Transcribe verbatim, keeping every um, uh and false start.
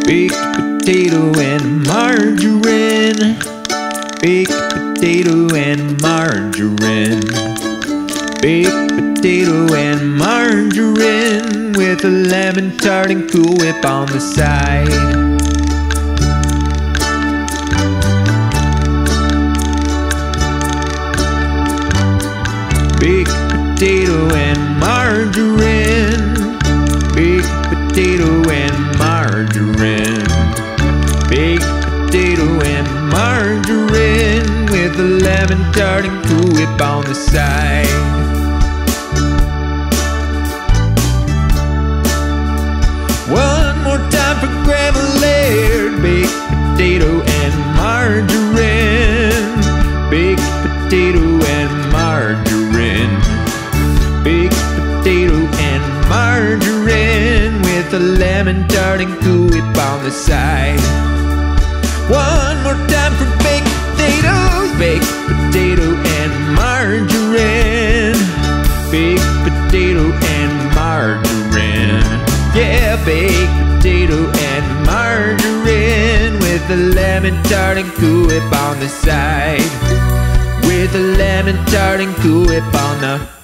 Baked potato and margarine. Baked potato and margarine. Baked potato and margarine with a lemon tart and Cool Whip on the side. Baked potato and margarine. Baked potato and margarine. Baked potato and margarine with a lemon tart and Cool Whip on the side. One more time for Grandma Laird. Baked potato and margarine. Baked potato and margarine. Baked potato and margarine with a lemon tart and Cool Whip on the side. One more time for baked potatoes. Baked potato and margarine. Baked potato and margarine. Yeah, baked potato and margarine with a lemon tart and Cool Whip on the side. With a lemon tart and Cool Whip on the